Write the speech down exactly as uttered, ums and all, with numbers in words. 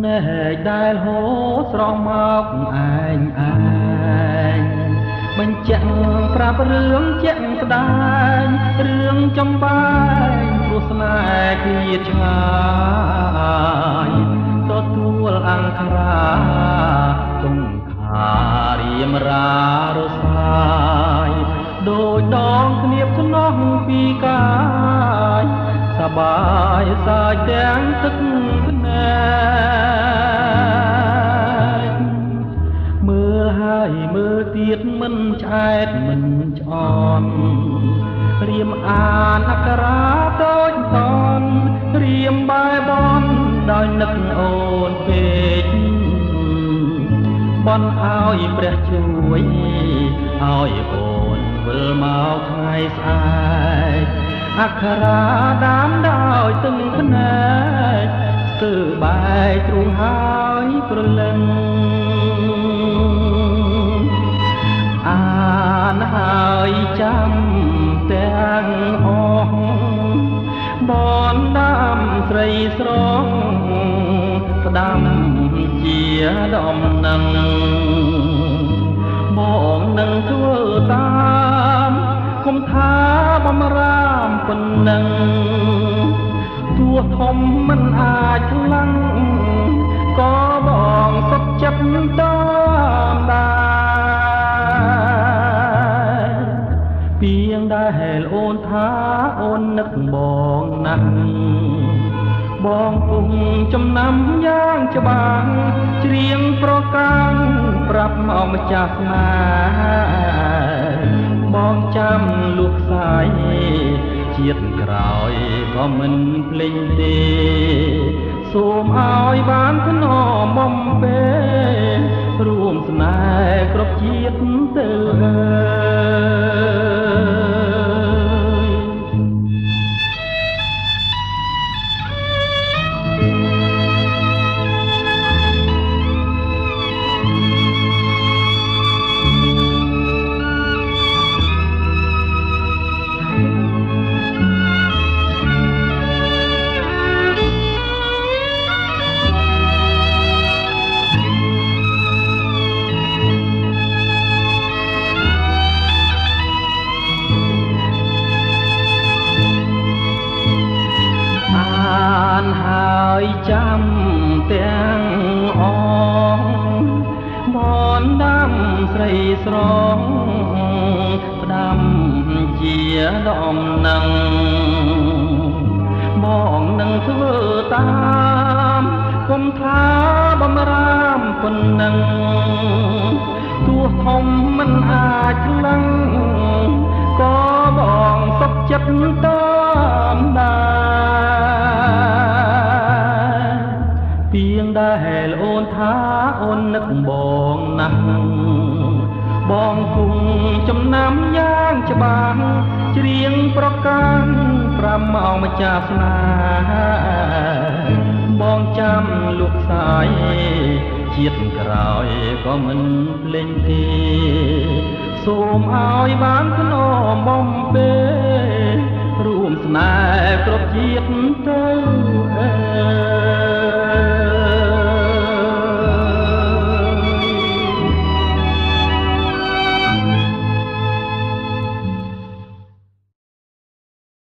ណែដែលហូរស្រស់មកឯងឯងបញ្ជាក់ប្រាប់រឿងជាក់ស្ដែងរឿងចំបែងព្រោះស្នេហ៍ឃ្លាតឆ្ងាយទទួលអង្គរាចង្ខារៀមរារសាយដោយដងគ្នាភ្នោះពីកាយសបាយសាយទាំងទឹកភ្នែកមើលហើយមើលទៀតមិនឆ្អែតមិនឆ្អន់រៀមអានអក្សរាតូចតន់រៀមបែបនដោយនឹកអូនពេកបន់ឲ្យព្រះជួយឲ្យអូនវិលមកថ្ងៃស្អែកអក្សរាដាមដោយទឹកភ្នែកគឺបែកទ្រូងហើយព្រលឹងអានហើយចាំទាំងអស់បនដាំស្រីស្រងផ្ដាំជាដំណឹងបងនឹងធ្វើតាមគុំថាបំរាមប៉ុណ្ណឹងទោះធំមិនអាចខ្លាំងក៏បងសុខចិត្តតាមដែរពីងដែលអូនថាអូននឹកបងណាស់បងពុំចំណាំយ៉ាងច្បាស់ច្រៀងប្រកាំងប្រាប់មកម្ចាស់ស្នេហ៍បងចាំលុះខ្សាយជាតិក្រោយក៏មិនភ្លេចទេសូមឲ្យបានធ្នមបំពេរួមស្នេហ៍គ្រប់ជាតិទៅអើហើយចាំទាំងអងបនដាំស្រីស្រងផ្ដាំជាដំណឹងបងនឹងធ្វើតាមគុំថាបំរាមប៉ុណ្ណឹងទោះធំមិនអាចខ្លាំងក៏បងសុខចិត្តតាមដែរពីងដែលអូនថាអូននឹកបងណាស់បងគុំចំណាំយ៉ាងច្បាស់ច្រៀងប្រកាំងប្រាប់មកម្ចាស់ស្នេហ៍បងចាំលុះខ្សាយជាតិក្រោយក៏មិនភ្លេចទេសូមឲ្យបានធ្នមបំពេរួមស្នេហ៍គ្រប់ជាតិទៅអើ